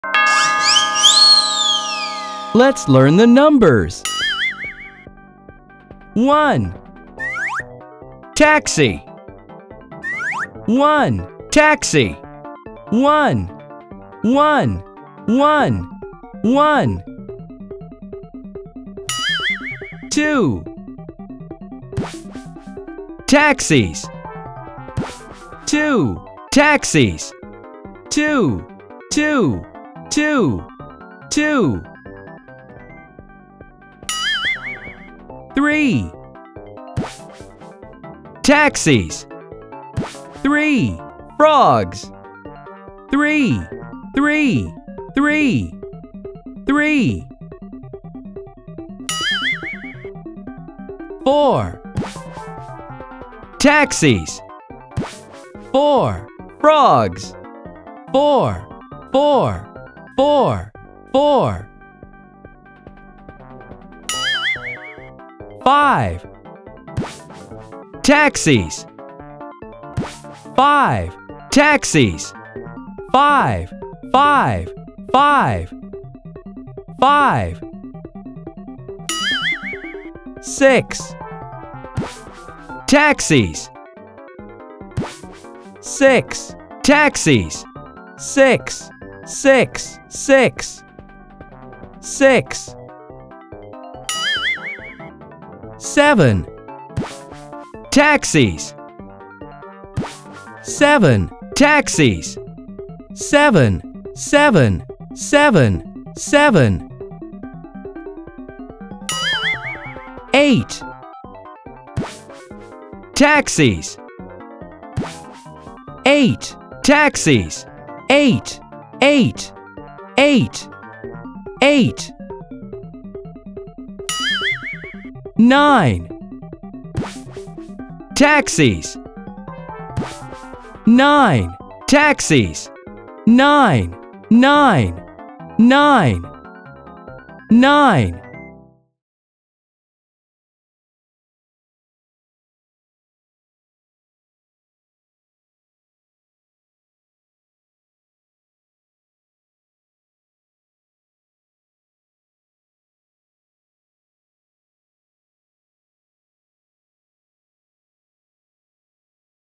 Let's learn the numbers. 1. Taxi. 1. Taxi. 1. 1. 1. 1. 2. Taxis. 2. Taxis. 2. 2. 2. 2. 3. Taxis. 3. Frogs. 3. 3. 3. 3. 4. Taxis. 4. Frogs. 4. 4. 4. 4. 5. Taxis. 5. Taxis. 5. 5. 5. 5. 6. Taxis. 6. Taxis. 6. 6. 6. 6. 7. Taxis. 7. Taxis. 7. 7. 7. 7. 8. Taxis. 8. Taxis. 8. 8. 8. 8. 9. Taxis. 9. Taxis. 9. 9. 9. 9.